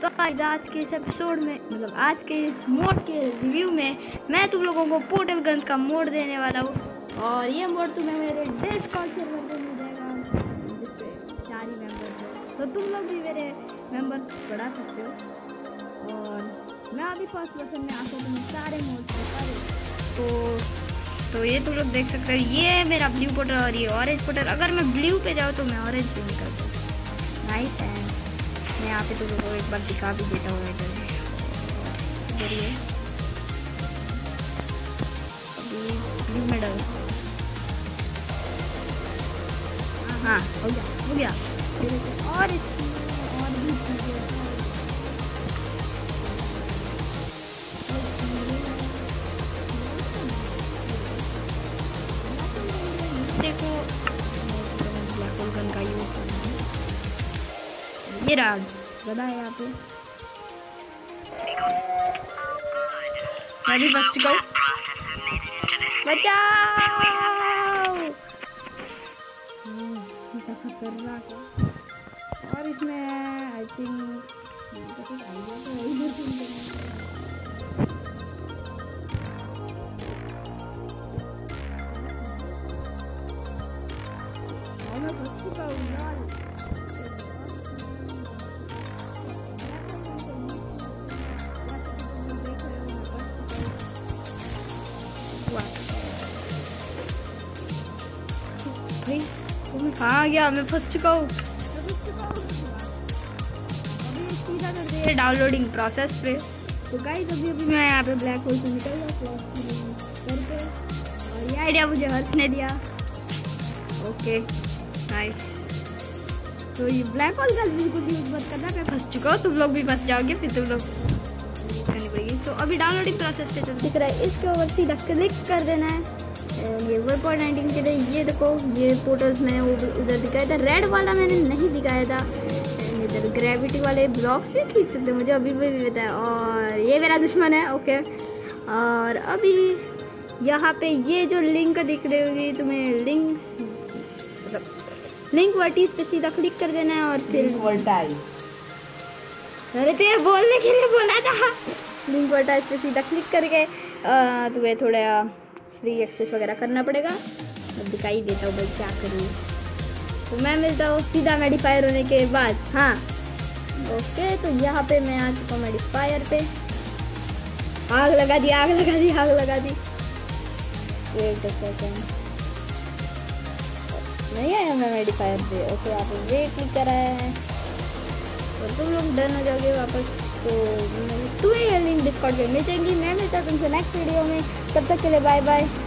Guys आज के इस एपिसोड में मतलब आज के इस मोड के रिव्यू में मैं तुम लोगों को पोर्टल गन्स का मोड देने वाला हूँ और ये मोड तुम्हें मेरे डिस्कॉर्ड सर्वर पे मिल जाएगा जिसपे 4 ही मेंबर्स हैं, तो तुम लोग भी मेरे मेंबर्स बढ़ा सकते हो। और मैं अभी फर्स्ट पर्सन में आकर तुम्हें सारे मोड बता दूँ। तो ये तुम लोग देख सकते हो, ये है मेरा ब्लू पोर्टल और ये ऑरेंज पोर्टल। अगर मैं ब्लू पे जाऊँ तो मैं ऑरेंज से निकलता हूँ। नाइस है, मैं यहाँ पे तुम लोगों को एक बार दिखा भी देता हूँ। इधर ये ब्लू मेडल, हाँ हो गया। और भी देखो ब्लैक होल गन का यूज करना है। ये रहा गदा है यहाँ पे, मैं भी बच चुका हूँ। बचाओ, खतरनाक है। और इसमें आई थिंक मैं बच चुका हूँ यार। हाँ गया, मैं फंस चुका हूँ। अभी सीधा कर दिया डाउनलोडिंग प्रोसेस पे। तो गाइस अभी मैं यहाँ पे ब्लैक होल से निकल गया करके, और ये आइडिया मुझे हर्ष ने दिया। Okay nice. तो ये ब्लैक होल का बिल्कुल यूज मत करना, मैं फंस चुका हूँ। तुम लोग भी फंस जाओगे, फिर तुम लोग करनी पड़ेगी। तो अभी डाउनलोडिंग प्रोसेस पे चल दिख रहा है, इसके ऊपर सीधा क्लिक कर देना है। ये 1.19 के लिए ये देखो, ये पोर्टल्स मैंने उधर दिखाया था, रेड वाला मैंने नहीं दिखाया था। इधर ग्रेविटी वाले ब्लॉक्स भी खींच सकते मुझे अभी भी पता है। और ये मेरा दुश्मन है। ओके, और अभी यहाँ पे ये जो लिंक दिख रही होगी तुम्हें, लिंक वर्टिस पे सीधा क्लिक कर देना है। और फिर अरे तो ये बोलने के लिए बोला था, लिंक वर्टिस पे सीधा क्लिक करके तुम्हें थोड़ा फ्री एक्सेस वगैरह करना पड़ेगा। मैं दिखाई देता हूँ भाई क्या करूँ। तो मैं मिलता हूँ सीधा मेडिफायर होने के बाद। हाँ ओके, तो यहाँ पे मैं आ चुका हूँ मेडिफायर पे। आग लगा दी। वेट अ सेकंड, नहीं आया मैं मेडिफायर पे। ओके, आप वेट क्लिक करा है और तुम लोग डन हो जाओगे वापस। तो तुम्हें ये लिंक डिस्कॉर्ड पे मिल जाएंगी। मैं मिलता हूँ तुमसे नेक्स्ट वीडियो में, तब तक के लिए बाय बाय।